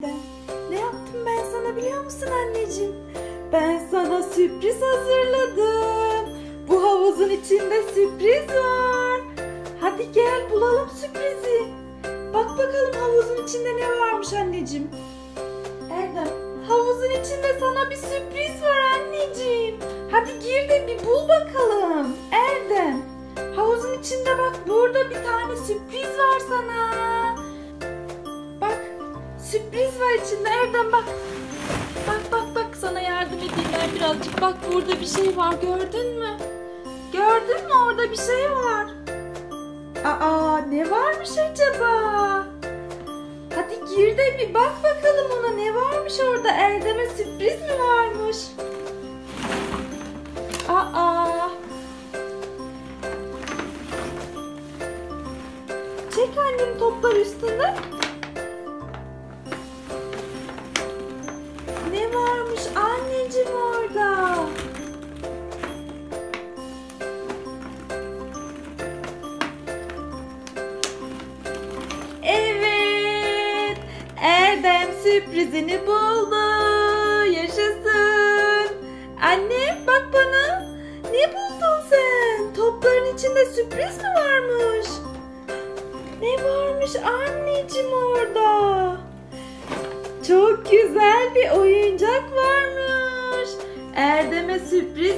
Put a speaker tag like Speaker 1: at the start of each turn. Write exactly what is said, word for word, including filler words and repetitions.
Speaker 1: gerçekten. Ne yaptım ben sana biliyor musun anneciğim? Ben sana sürpriz hazırladım. Bu havuzun içinde sürpriz var. Hadi gel bulalım sürprizi. Bak bakalım havuzun içinde ne varmış anneciğim. Erdem, havuzun içinde sana bir sürpriz var anneciğim. Hadi gir de bir bul bakalım. Erdem, havuzun içinde bak burada bir tane sürpriz var sana. Bak, sürpriz var içinde Erdem bak. Bak bak bak sana yardım edeyim ben birazcık. Bak burada bir şey var gördün mü? Gördün mü orada bir şey var. Aa ne varmış acaba? Hadi gir de bir bak bakalım ona ne varmış orada. Erdem'e sürpriz mi varmış? Aa. Çek annem toplar üstünde. Ne varmış anneciğim orada? Evet. Erdem sürprizini buldu. Yaşasın. Anne bak bana. Ne buldun sen? Topların içinde sürpriz mi varmış? Ne varmış anneciğim orada? Çok güzel bir oyuncak varmış. Erdem'e sürpriz